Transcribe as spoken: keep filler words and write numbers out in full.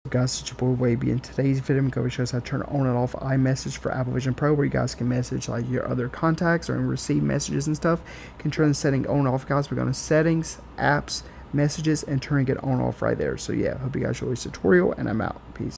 Guys, it's your boy Wavy. In today's video, I'm going to show us how to turn on and off iMessage for Apple Vision Pro, where you guys can message like your other contacts or receive messages and stuff. You can turn the setting on and off, guys. We're going to settings, apps, messages, and turning it on and off right there. So yeah, hope you guys enjoy this tutorial, and I'm out. Peace.